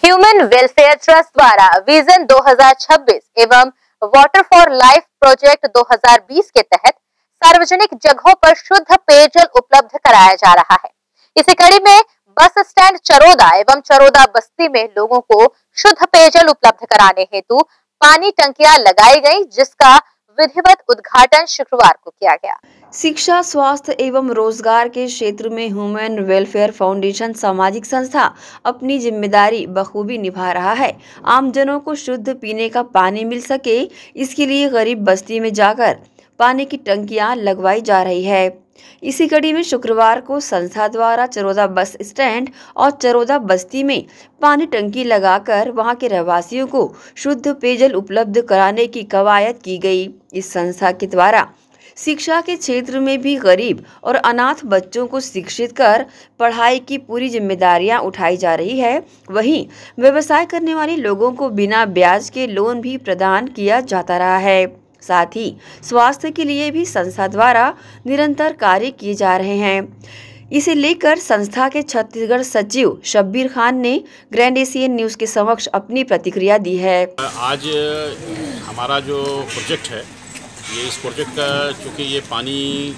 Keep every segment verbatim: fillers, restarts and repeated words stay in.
Human welfare trust द्वारा vision दो हज़ार छब्बीस एवं वाटर फॉर लाइफ प्रोजेक्ट दो हज़ार बीस के तहत सार्वजनिक जगहों पर शुद्ध पेयजल उपलब्ध कराया जा रहा है। इसी कड़ी में बस स्टैंड चरोदा एवं चरोदा बस्ती में लोगों को शुद्ध पेयजल उपलब्ध कराने हेतु पानी टंकियां लगाई गई, जिसका विधिवत उद्घाटन शुक्रवार को किया गया। शिक्षा, स्वास्थ्य एवं रोजगार के क्षेत्र में ह्यूमन वेलफेयर फाउंडेशन सामाजिक संस्था अपनी जिम्मेदारी बखूबी निभा रहा है। आमजनों को शुद्ध पीने का पानी मिल सके, इसके लिए गरीब बस्ती में जाकर पानी की टंकियां लगवाई जा रही है। इसी कड़ी में शुक्रवार को संस्था द्वारा चरोदा बस स्टैंड और चरोदा बस्ती में पानी टंकी लगाकर वहां के रहवासियों को शुद्ध पेयजल उपलब्ध कराने की कवायद की गई। इस संस्था के द्वारा शिक्षा के क्षेत्र में भी गरीब और अनाथ बच्चों को शिक्षित कर पढ़ाई की पूरी जिम्मेदारियां उठाई जा रही है। वहीं व्यवसाय करने वाले लोगों को बिना ब्याज के लोन भी प्रदान किया जाता रहा है। साथ ही स्वास्थ्य के लिए भी संस्था द्वारा निरंतर कार्य किए जा रहे हैं। इसे लेकर संस्था के छत्तीसगढ़ सचिव शब्बीर खान ने ग्रैंड एशियन न्यूज़ के समक्ष अपनी प्रतिक्रिया दी है। आज हमारा जो प्रोजेक्ट है, ये इस प्रोजेक्ट का चूँकि ये पानी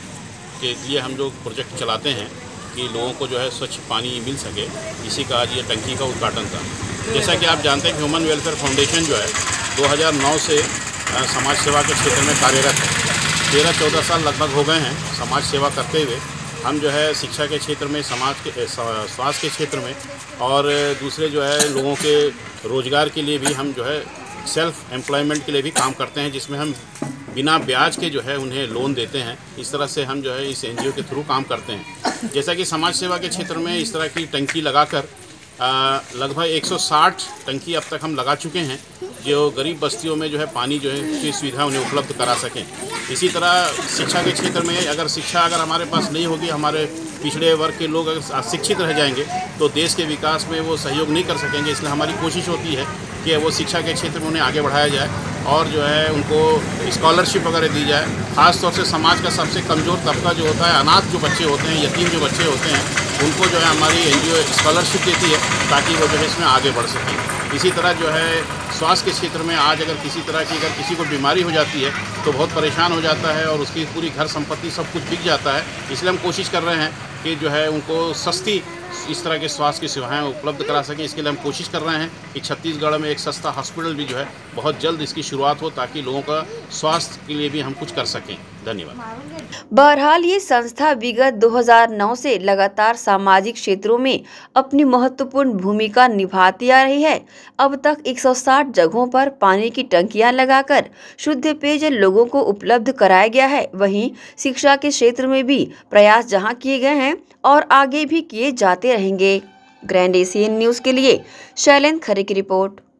के लिए हम लोग प्रोजेक्ट चलाते हैं कि लोगों को जो है स्वच्छ पानी मिल सके, इसी का आज ये टंकी का उद्घाटन था। जैसा कि आप जानते हैं कि ह्यूमन वेलफेयर फाउंडेशन जो है दो हज़ार नौ से समाज सेवा के क्षेत्र में कार्यरत है। तेरह चौदह साल लगभग हो गए हैं समाज सेवा करते हुए। हम जो है शिक्षा के क्षेत्र में, समाज के स्वास्थ्य के क्षेत्र में और दूसरे जो है लोगों के रोजगार के लिए भी हम जो है सेल्फ एम्प्लॉयमेंट के लिए भी काम करते हैं, जिसमें हम बिना ब्याज के जो है उन्हें लोन देते हैं। इस तरह से हम जो है इस एनजीओ के थ्रू काम करते हैं। जैसा कि समाज सेवा के क्षेत्र में इस तरह की टंकी लगाकर लगभग एक सौ साठ टंकी अब तक हम लगा चुके हैं, जो गरीब बस्तियों में जो है पानी जो है की सुविधा उन्हें उपलब्ध करा सकें। इसी तरह शिक्षा के क्षेत्र में अगर शिक्षा अगर हमारे पास नहीं होगी, हमारे पिछड़े वर्ग के लोग अगर अशिक्षित रह जाएंगे तो देश के विकास में वो सहयोग नहीं कर सकेंगे। इसलिए हमारी कोशिश होती है कि वो शिक्षा के क्षेत्र में उन्हें आगे बढ़ाया जाए और जो है उनको स्कॉलरशिप वगैरह दी जाए। ख़ास तौर से समाज का सबसे कमज़ोर तबका जो होता है, अनाथ जो बच्चे होते हैं, यतीम जो बच्चे होते हैं, उनको जो है हमारी एनजीओ स्कॉलरशिप देती है ताकि वो जो है इसमें आगे बढ़ सकें। इसी तरह जो है स्वास्थ्य के क्षेत्र में आज अगर किसी तरह की अगर किसी को बीमारी हो जाती है तो बहुत परेशान हो जाता है और उसकी पूरी घर संपत्ति सब कुछ बिक जाता है। इसलिए हम कोशिश कर रहे हैं कि जो है उनको सस्ती इस तरह के स्वास्थ्य की सेवाएं उपलब्ध करा सकें। इसके लिए हम कोशिश कर रहे हैं कि छत्तीसगढ़ में एक सस्ता हॉस्पिटल भी जो है बहुत जल्द इसकी शुरुआत हो, ताकि लोगों का स्वास्थ्य के लिए भी हम कुछ कर सकें। धन्यवाद। बहरहाल ये संस्था विगत दो हज़ार नौ से लगातार सामाजिक क्षेत्रों में अपनी महत्वपूर्ण भूमिका निभाती आ रही है। अब तक एक सौ साठ जगहों पर पानी की टंकियां लगाकर शुद्ध पेयजल लोगों को उपलब्ध कराया गया है। वहीं शिक्षा के क्षेत्र में भी प्रयास जहां किए गए हैं और आगे भी किए जाते रहेंगे। ग्रैंड एशियन न्यूज़ के लिए शैलेंद्र खरे की रिपोर्ट।